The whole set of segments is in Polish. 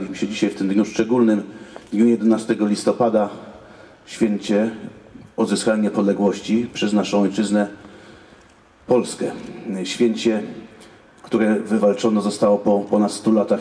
zebraliśmy się dzisiaj w tym dniu szczególnym, dniu 11 listopada, święcie odzyskania niepodległości przez naszą ojczyznę Polskę. Święcie, które wywalczone zostało po ponad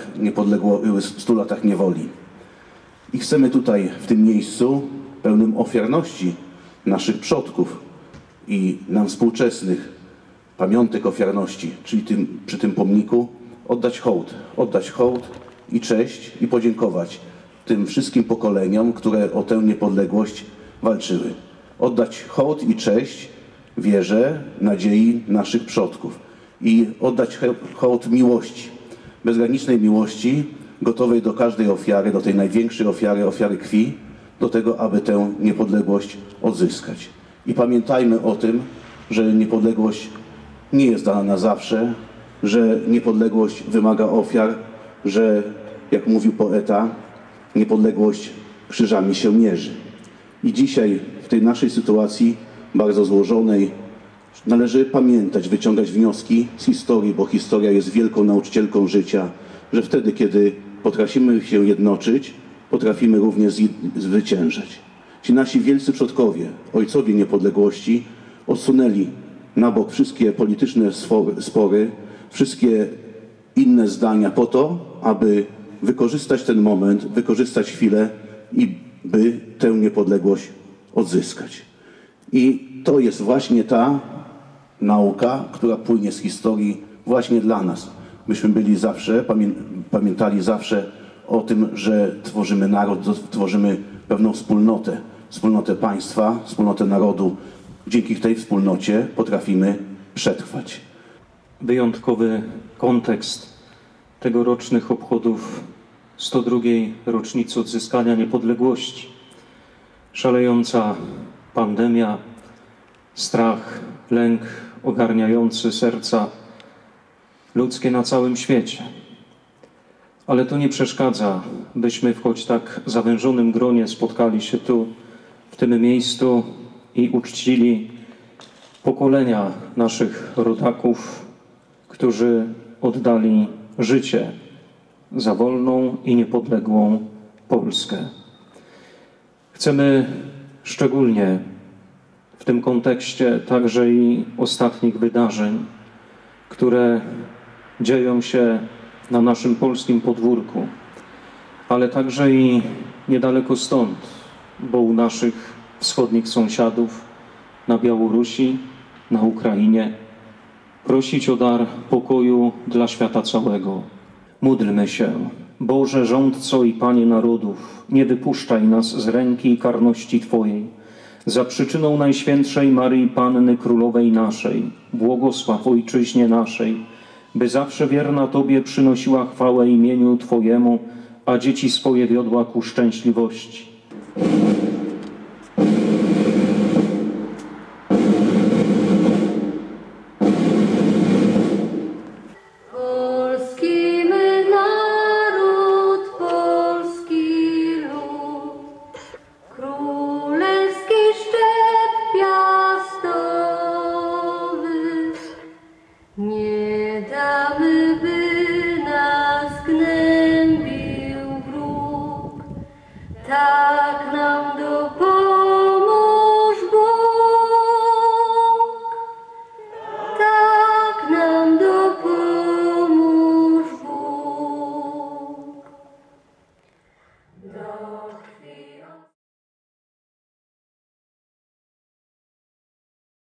100 latach niewoli. I chcemy tutaj, w tym miejscu, pełnym ofiarności naszych przodków i nam współczesnych pamiątek ofiarności, czyli przy tym pomniku, oddać hołd i cześć i podziękować tym wszystkim pokoleniom, które o tę niepodległość walczyły. Oddać hołd i cześć wierze, nadziei naszych przodków i oddać hołd miłości, bezgranicznej miłości, gotowej do każdej ofiary, do tej największej ofiary krwi, do tego, aby tę niepodległość odzyskać. I pamiętajmy o tym, że niepodległość nie jest dana na zawsze, że niepodległość wymaga ofiar, że, jak mówił poeta, niepodległość krzyżami się mierzy. I dzisiaj w tej naszej sytuacji bardzo złożonej należy pamiętać, wyciągać wnioski z historii, bo historia jest wielką nauczycielką życia, że wtedy, kiedy potrafimy się jednoczyć, potrafimy również zwyciężać. Ci nasi wielcy przodkowie, ojcowie niepodległości, odsunęli na bok wszystkie polityczne spory, wszystkie inne zdania po to, aby wykorzystać ten moment, wykorzystać chwilę i by tę niepodległość odzyskać. I to jest właśnie ta nauka, która płynie z historii właśnie dla nas. Myśmy byli zawsze, pamiętali zawsze o tym, że tworzymy naród, tworzymy pewną wspólnotę państwa, wspólnotę narodu. Dzięki tej wspólnocie potrafimy przetrwać. Wyjątkowy kontekst tegorocznych obchodów 102. rocznicy odzyskania niepodległości. Szalejąca pandemia, strach, lęk ogarniający serca ludzkie na całym świecie. Ale to nie przeszkadza, byśmy w choć tak zawężonym gronie spotkali się tu, w tym miejscu i uczcili pokolenia naszych rodaków, którzy oddali życie za wolną i niepodległą Polskę. Chcemy szczególnie w tym kontekście także i ostatnich wydarzeń, które dzieją się na naszym polskim podwórku, ale także i niedaleko stąd, bo u naszych wschodnich sąsiadów, na Białorusi, na Ukrainie, prosić o dar pokoju dla świata całego. Módlmy się. Boże, rządco i Panie narodów, nie wypuszczaj nas z ręki i karności Twojej. Za przyczyną Najświętszej Maryi Panny Królowej naszej, błogosław Ojczyźnie naszej, by zawsze wierna Tobie przynosiła chwałę imieniu Twojemu, a dzieci swoje wiodła ku szczęśliwości.